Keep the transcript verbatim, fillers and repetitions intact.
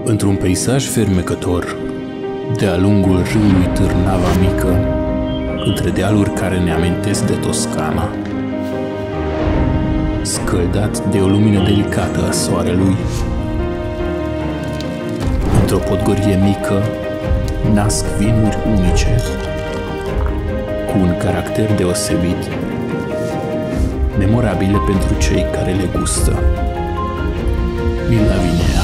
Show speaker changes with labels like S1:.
S1: Într-un peisaj fermecător, de-a lungul râului Târnava Mică, între dealuri care ne amintesc de Toscana, scăldat de o lumină delicată a soarelui, într-o podgorie mică, nasc vinuri unice, cu un caracter deosebit, memorabile pentru cei care le gustă. Villa Vinea.